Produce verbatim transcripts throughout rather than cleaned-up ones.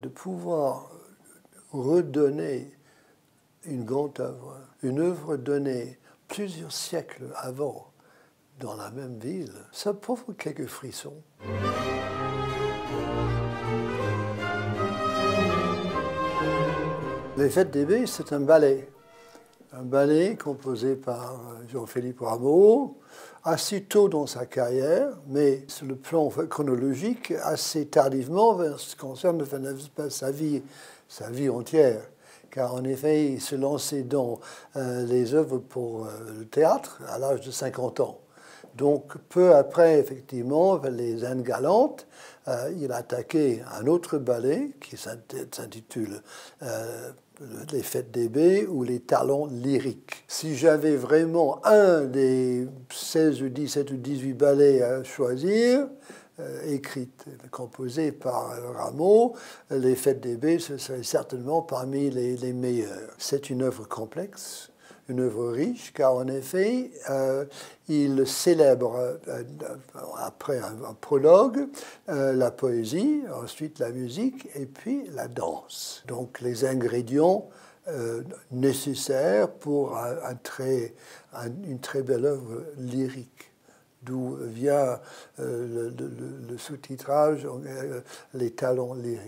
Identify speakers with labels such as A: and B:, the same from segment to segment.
A: de pouvoir redonner une grande œuvre, une œuvre donnée plusieurs siècles avant dans la même ville, ça provoque quelques frissons. Les Fêtes des Baies, c'est un ballet. Un ballet composé par Jean-Philippe Rameau, assez tôt dans sa carrière, mais sur le plan chronologique, assez tardivement, en ce qui concerne sa vie, sa vie entière. Car en effet, il se lançait dans euh, les œuvres pour euh, le théâtre à l'âge de cinquante ans. Donc, peu après, effectivement, les Indes galantes, euh, il a attaqué un autre ballet qui s'intitule euh, Les Fêtes des Baies ou Les Talents lyriques. Si j'avais vraiment un des seize ou dix-sept ou dix-huit ballets à choisir, euh, écrits, composés par Rameau, Les Fêtes des Baies, ce serait certainement parmi les, les meilleurs. C'est une œuvre complexe, une œuvre riche, car en effet, euh, il célèbre, euh, après un, un prologue, euh, la poésie, ensuite la musique, et puis la danse. Donc les ingrédients euh, nécessaires pour un, un très, un, une très belle œuvre lyrique. D'où vient euh, le, le, le sous-titrage euh, « Les talents lyriques ».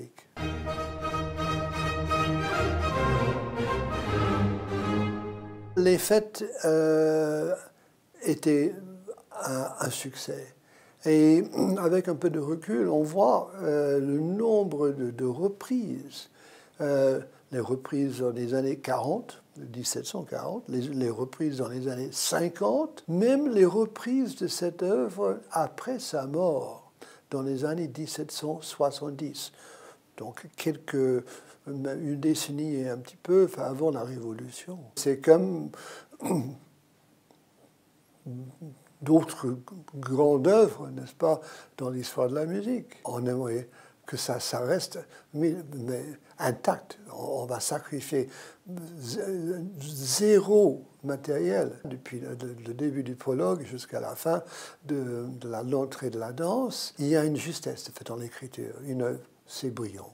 A: Les fêtes euh, étaient un, un succès. Et avec un peu de recul, on voit euh, le nombre de, de reprises. Euh, les reprises dans les années quarante, dix-sept cent quarante, les, les reprises dans les années cinquante, même les reprises de cette œuvre après sa mort, dans les années dix-sept cent soixante-dix. Donc quelques, une décennie et un petit peu enfin, avant la Révolution. C'est comme d'autres grandes œuvres, n'est-ce pas, dans l'histoire de la musique. On aimerait que ça, ça reste mais, mais intact. On, on va sacrifier zéro matériel depuis le, le début du prologue jusqu'à la fin de, de l'entrée de la danse. Il y a une justesse faite dans l'écriture, une œuvre. C'est brillant.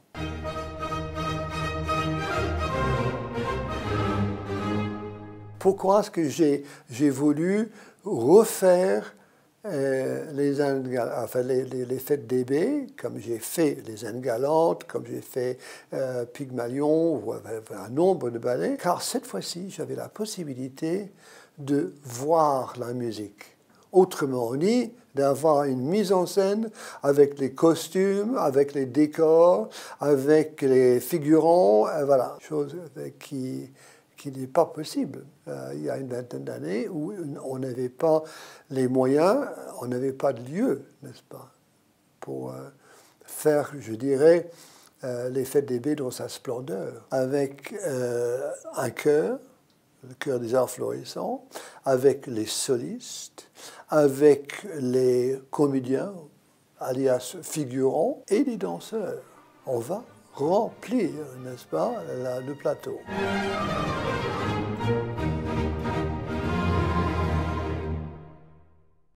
A: Pourquoi est-ce que j'ai, j'ai voulu refaire euh, les, Indes, enfin, les, les, les Fêtes des Baies, comme j'ai fait les Indes galantes, comme j'ai fait euh, Pygmalion, ou un nombre de ballets, car cette fois-ci, j'avais la possibilité de voir la musique. Autrement dit, d'avoir une mise en scène avec les costumes, avec les décors, avec les figurants, voilà, chose qui, qui n'est pas possible. Euh, il y a une vingtaine d'années où on n'avait pas les moyens, on n'avait pas de lieu, n'est-ce pas, pour euh, faire, je dirais, euh, les Fêtes des Baies dans sa splendeur, avec euh, un chœur, le chœur des arts florissants, avec les solistes, avec les comédiens, alias figurants, et les danseurs. On va remplir, n'est-ce pas, la, le plateau.